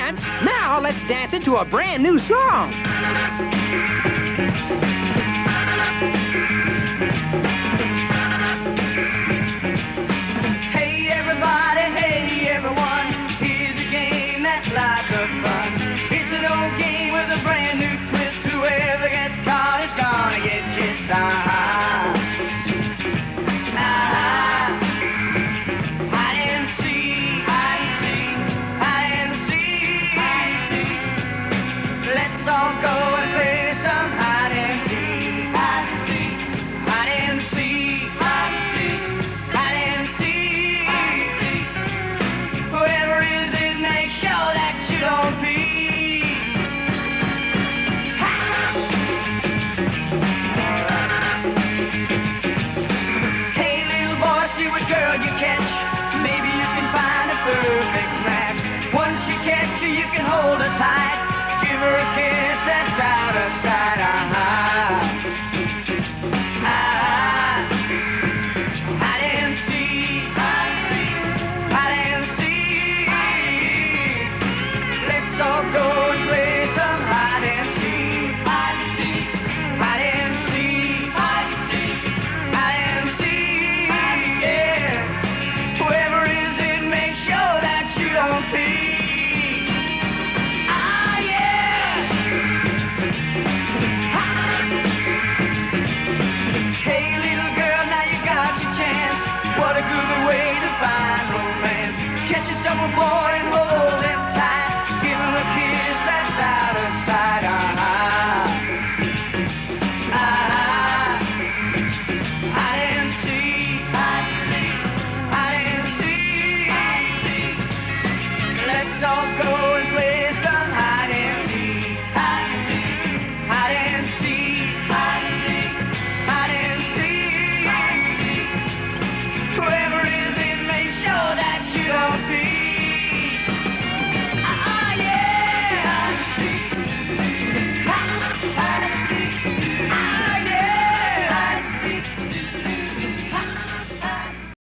dance. Now let's dance into a brand new song. Hey everybody, hey everyone, here's a game that's lots of fun. It's an old game with a brand new twist. Whoever gets caught is gonna get kissed. Let's all go and play some hide and seek, hide and seek, hide and seek, hide and seek, hide and seek. Whoever is it, make sure that you don't peek. Hey little boy, see what girl you catch. Maybe you can find a perfect match. Once you catch her, you can hold her tight. Give her a kiss that's out of sight.